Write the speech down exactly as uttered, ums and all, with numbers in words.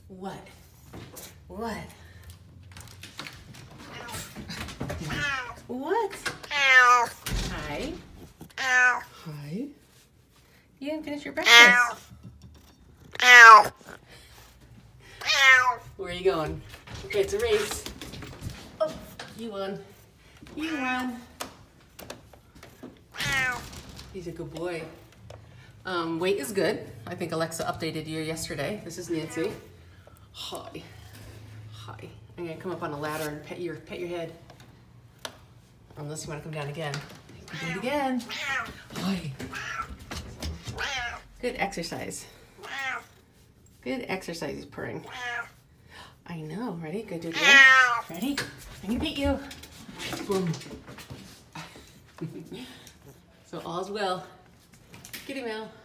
What? What? What? Hi. Hi. You didn't finish your breakfast. Where are you going? Okay, it's a race. Oh, you won. You won. He's a good boy. Um, weight is good. I think Alexa updated you yesterday. This is Nancy. Hi. Hi. I'm gonna come up on a ladder and pet your pet your head. Unless you want to come down again. Do it again. Hi. Good exercise. Good exercise, he's purring. I know. Ready? Good. Do it again. Ready? I'm gonna beat you. Boom. So all's well. Kitty Meow.